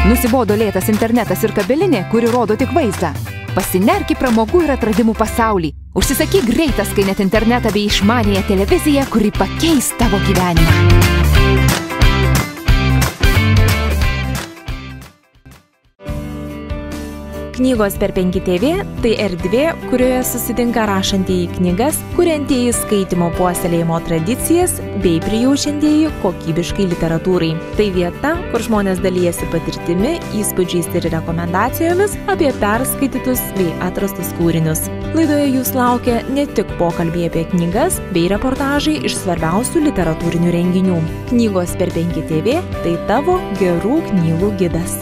Nusibodo lėtas internetas ir kabelinė, kuri rodo tik vaizdą. Pasinerk į pramogų ir atradimų pasaulį. Užsisakyk greitaskainet internetą bei išmaniąją televiziją, kuri pakeis tavo gyvenimą. Knygos per 5 TV – tai erdvė, kurioje susitinka rašantieji knygas, kuriantieji skaitimo puoselėjimo tradicijas bei prijaučiantieji kokybiškai literatūrai. Tai vieta, kur žmonės dalijasi patirtimi, įspūdžiais ir rekomendacijomis apie perskaitytus bei atrastus kūrinius. Laidoje jūs laukia ne tik pokalbiai apie knygas bei reportažai iš svarbiausių literatūrinių renginių. Knygos per 5 TV – tai tavo gerų knygų gidas.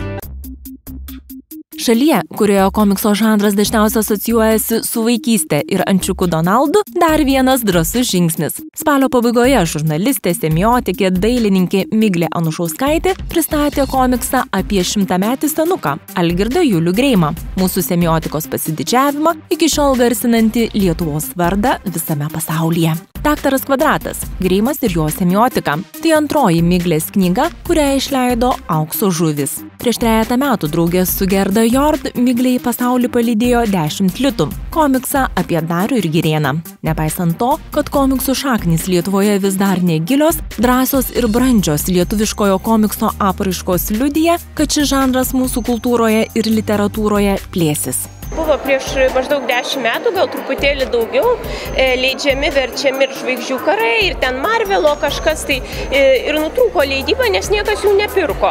Šalyje, kurioje komikso žanras dažniausiai asocijuojasi su vaikyste ir ančiuku Donaldu, dar vienas drąsus žingsnis. Spalio pabaigoje žurnalistė, semiotikė, dailininkė Miglė Anušauskaitė pristatė komiksą apie 100-metį senuką Algirdą Julių Greimą, mūsų semiotikos pasididžiavimą, iki šiol garsinantį Lietuvos vardą visame pasaulyje. Daktaras Kvadratas – Greimas ir jo semiotika. Tai antroji Miglės knyga, kurią išleido Aukso žuvys. Prieš 3 metų draugės su Gerda Jord Miglė į pasaulį palydėjo 10 litų – komiksą apie Darių ir Girėną. Nepaisant to, kad komiksų šaknys Lietuvoje vis dar negilios, drąsios ir brandžios lietuviškojo komikso apraiškos liudija, kad šis žanras mūsų kultūroje ir literatūroje plėsis. Buvo prieš maždaug 10 metų, gal truputėlį daugiau, leidžiami, verčiami ir Žvaigždžių karai, ir ten Marvelo kažkas, tai ir nutrūko leidyba, nes niekas jų nepirko.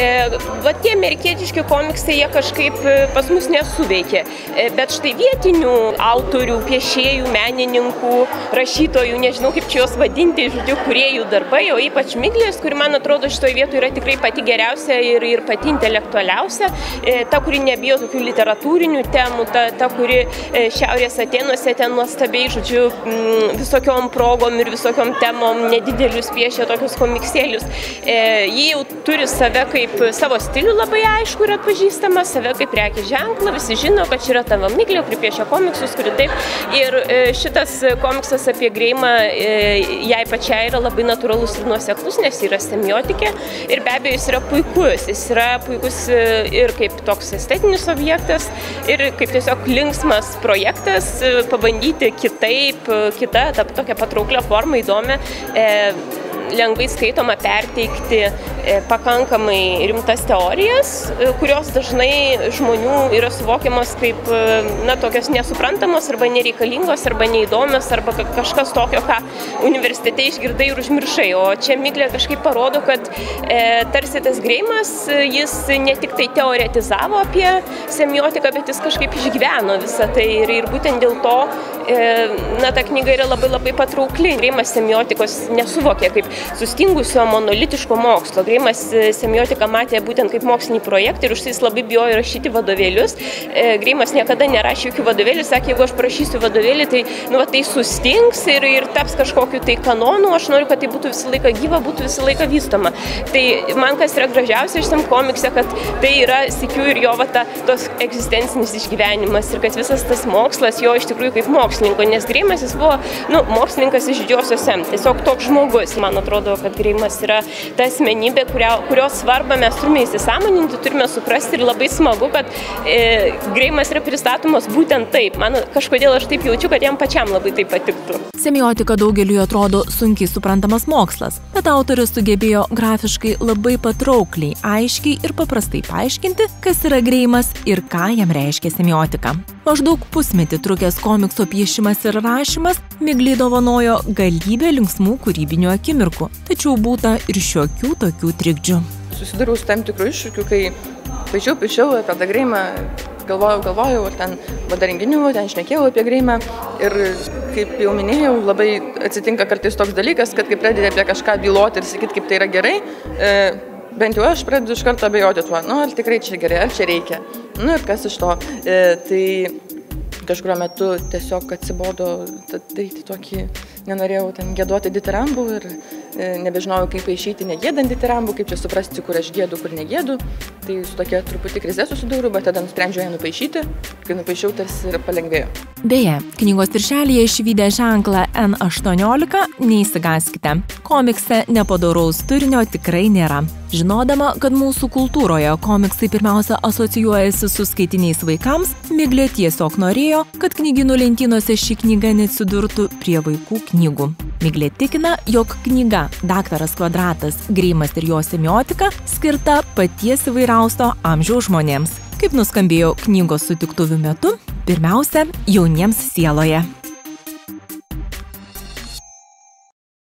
Va tie amerikietiški komiksai, jie kažkaip pas mus nesuveikė. Bet štai vietinių autorių, piešėjų, menininkų, rašytojų, nežinau kaip čia juos vadinti, žodžiu, kūrėjų darbai, o ypač Miglės, kuri man atrodo šitoje vietoje yra tikrai pati geriausia ir pati intelektualiausia, ta, kuri nebijo tokių literatūrinių temų, ta, kuri Šiaurės Atėnuose ten nuostabiai, žodžiu, visokiom progom ir visokiom temom nedidelius piešia tokius komiksėlius. Jie jau turi save kaip savo stilių labai aišku ir atpažįstama, save kaip prekės ženklą, visi žino, kad čia yra tavo Miglė, kuri piešia komiksus, kuri taip. Ir šitas komiksas apie Greimą jai pačiai yra labai natūralus ir nuoseklus, nes yra semiotikė ir be abejo jis yra puikus. Jis yra puikus ir kaip toks estetinis objektas, ir kaip tiesiog linksmas projektas, pabandyti kitaip, kitą, tokią patrauklią formą įdomią, lengvai skaitoma perteikti pakankamai rimtas teorijas, kurios dažnai žmonių yra suvokiamos kaip tokios nesuprantamos arba nereikalingos arba neįdomios arba kažkas tokio, ką universitete išgirdai ir užmiršai. O čia Miglė kažkaip parodo, kad tarsi tas Greimas, jis ne tik tai teoretizavo apie semiotiką, bet jis kažkaip išgyveno visą tai ir būtent dėl to ta knyga yra labai labai patraukli. Greimas semiotikos nesuvokė kaip sustingusio monolitiško mokslo. Greimas semiotiką matė būtent kaip mokslinį projektą ir už tai jis labai bijojo rašyti vadovėlius. Greimas niekada nerašė jokių vadovėlių, sakė, jeigu aš parašysiu vadovėlį, tai, tai sustings ir taps kažkokiu tai kanonu, aš noriu, kad tai būtų visą laiką gyva, būtų visą laiką vystoma. Tai man kas yra gražiausia šitam komikse, kad tai yra, sykiu, ir jo tos egzistencinis išgyvenimas ir kad visas tas mokslas jo iš tikrųjų kaip mokslininko, nes Greimas jis buvo, mokslininkas iš didžiosios M, tiesiog toks žmogus. Man atrodo, kad Greimas yra ta asmenybė, kurios svarbą mes turime įsisąmoninti, turime suprasti ir labai smagu, kad Greimas yra pristatomas būtent taip. Man kažkodėl aš taip jaučiu, kad jam pačiam labai tai patiktų. Semiotika daugeliui atrodo sunkiai suprantamas mokslas, bet autorius sugebėjo grafiškai labai patraukliai, aiškiai ir paprastai paaiškinti, kas yra Greimas ir ką jam reiškia semiotika. Maždaug pusmetį trukęs komikso piešimas ir rašymas Miglei dovanojo galybę linksmų kūrybinių akimirkų, tačiau būta ir šiokių tokių trikdžių. Susidariau su tam tikrų iššūkių, kai paišiau apie tą Greimą, galvojau, ir ten vada renginių, ten šnekėjau apie Greimą ir, kaip jau minėjau, labai atsitinka kartais toks dalykas, kad kai pradedi apie kažką byloti ir sakyti, kaip tai yra gerai, bent jau aš pradedu iš karto abejoti tuo, ar tikrai čia gerai, ar čia reikia, ir kas iš to. Tai kažkurio metu tiesiog atsibodo daryti tokį, nenorėjau ten giedoti ditirambų ir nebežinojau, kaip paišyti negėdantį tirambų, kaip čia suprasti, kur aš gėdu, kur negėdu. Tai su tokia truputį krize susidūriau, bet tada nusprendžiau ją nupaišyti. Kai nupaišiau, tarsi ir palengvėjo. Beje, knygos viršelyje išvydę ženklą N18 neįsigaskite. Komikse nepadoraus turinio tikrai nėra. Žinodama, kad mūsų kultūroje komiksai pirmiausia asocijuojasi su skaitiniais vaikams, Miglė tiesiog norėjo, kad knygynų lentynose ši knyga neatsidurtų prie vaikų knygų. Miglė tikina, jog knyga Daktaras Kvadratas, Greimas ir jo semiotika skirta paties įvairiausio amžiaus žmonėms. Kaip nuskambėjo knygos sutiktuvių metu, pirmiausia, jauniems sieloje.